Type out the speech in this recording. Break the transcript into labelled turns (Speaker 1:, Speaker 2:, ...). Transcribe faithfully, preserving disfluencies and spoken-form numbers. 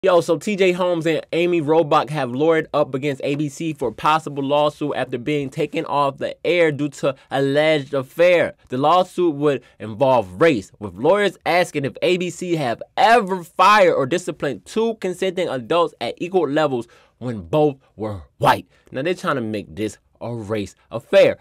Speaker 1: Yo, so T J Holmes and Amy Robach have lawyered up against A B C for possible lawsuit after being taken off the air due to alleged affair. The lawsuit would involve race, with lawyers asking if A B C have ever fired or disciplined two consenting adults at equal levels when both were white. Now they're trying to make this a race affair.